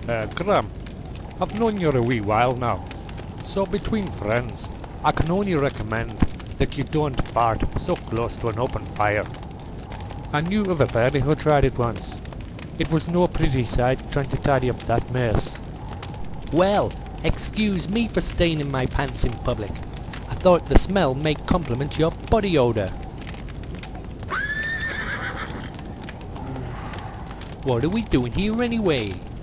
Gram, I've known you a wee while now, so between friends, I can only recommend that you don't fart so close to an open fire. I knew of a fairy who tried it once. It was no pretty sight trying to tidy up that mess. Well, excuse me for staining my pants in public. I thought the smell may complement your body odour. What are we doing here anyway?